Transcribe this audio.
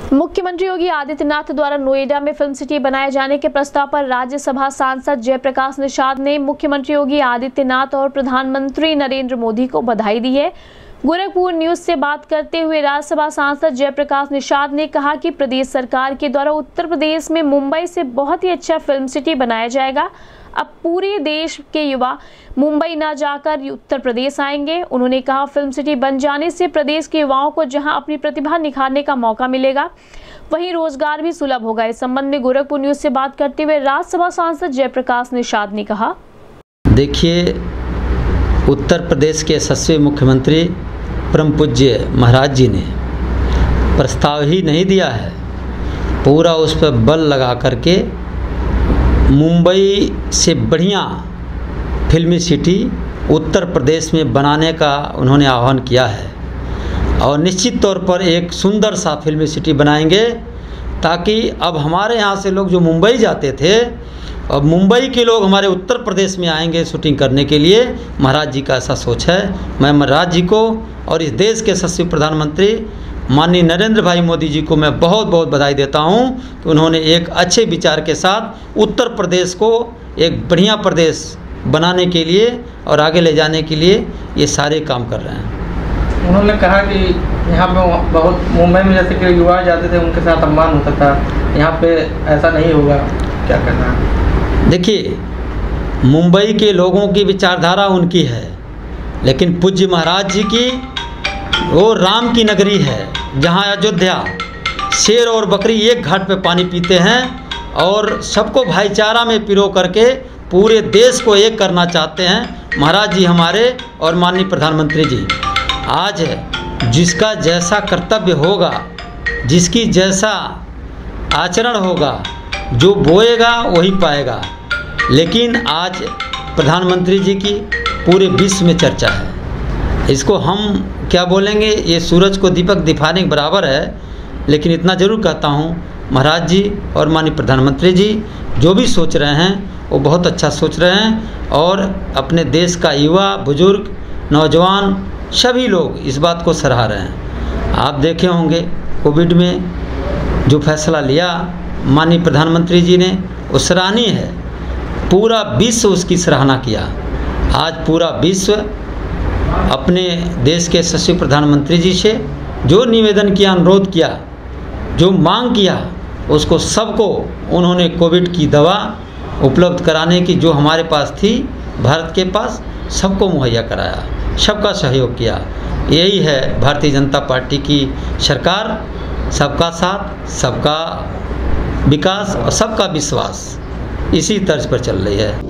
मुख्यमंत्री योगी आदित्यनाथ द्वारा नोएडा में फिल्म सिटी बनाए जाने के प्रस्ताव पर राज्यसभा सांसद जयप्रकाश निषाद ने मुख्यमंत्री योगी आदित्यनाथ और प्रधानमंत्री नरेंद्र मोदी को बधाई दी है। गोरखपुर न्यूज से बात करते हुए राज्यसभा सांसद जयप्रकाश निषाद ने कहा कि प्रदेश सरकार के द्वारा उत्तर प्रदेश में मुंबई से बहुत ही अच्छा फिल्म सिटी बनाया जाएगा। अब पूरे देश के युवा मुंबई न जाकर उत्तर प्रदेश आएंगे। उन्होंने कहा, फिल्म सिटी बन जाने से प्रदेश के युवाओं को जहां अपनी प्रतिभा निखारने का मौका मिलेगा, वहीं रोजगार भी सुलभ होगा। इस संबंध में गोरखपुर न्यूज से बात करते हुए राज्यसभा सांसद जयप्रकाश निषाद ने कहा, देखिए, उत्तर प्रदेश के यशस्वी मुख्यमंत्री परम पूज्य महाराज जी ने प्रस्ताव ही नहीं दिया है, पूरा उस पर बल लगा करके मुंबई से बढ़िया फिल्मी सिटी उत्तर प्रदेश में बनाने का उन्होंने आह्वान किया है और निश्चित तौर पर एक सुंदर सा फिल्मी सिटी बनाएंगे, ताकि अब हमारे यहाँ से लोग जो मुंबई जाते थे, अब मुंबई के लोग हमारे उत्तर प्रदेश में आएंगे शूटिंग करने के लिए। महाराज जी का ऐसा सोच है। मैं महाराज जी को और इस देश के यशस्वी प्रधानमंत्री माननीय नरेंद्र भाई मोदी जी को मैं बहुत बहुत बधाई देता हूं कि उन्होंने एक अच्छे विचार के साथ उत्तर प्रदेश को एक बढ़िया प्रदेश बनाने के लिए और आगे ले जाने के लिए ये सारे काम कर रहे हैं। उन्होंने कहा कि यहाँ पे बहुत मुंबई में जैसे कि युवा जाते थे उनके साथ अपमान होता था, यहाँ पे ऐसा नहीं होगा, क्या कहना है? देखिए, मुंबई के लोगों की विचारधारा उनकी है, लेकिन पूज्य महाराज जी की वो राम की नगरी है, जहाँ अयोध्या शेर और बकरी एक घाट पे पानी पीते हैं और सबको भाईचारा में पिरो करके पूरे देश को एक करना चाहते हैं महाराज जी हमारे और माननीय प्रधानमंत्री जी। आज जिसका जैसा कर्तव्य होगा, जिसकी जैसा आचरण होगा, जो बोएगा वही पाएगा। लेकिन आज प्रधानमंत्री जी की पूरे विश्व में चर्चा है। इसको हम क्या बोलेंगे, ये सूरज को दीपक दिखाने के बराबर है। लेकिन इतना ज़रूर कहता हूँ, महाराज जी और माननीय प्रधानमंत्री जी जो भी सोच रहे हैं वो बहुत अच्छा सोच रहे हैं और अपने देश का युवा, बुजुर्ग, नौजवान सभी लोग इस बात को सराह रहे हैं। आप देखे होंगे कोविड में जो फैसला लिया माननीय प्रधानमंत्री जी ने, वो सराहनीय है। पूरा विश्व उसकी सराहना किया। आज पूरा विश्व अपने देश के यशस्वी प्रधानमंत्री जी से जो निवेदन किया, अनुरोध किया, जो मांग किया, उसको सबको उन्होंने कोविड की दवा उपलब्ध कराने की जो हमारे पास थी, भारत के पास, सबको मुहैया कराया, सबका सहयोग किया। यही है भारतीय जनता पार्टी की सरकार, सबका साथ, सबका विकास और सबका विश्वास, इसी तर्ज पर चल रही है।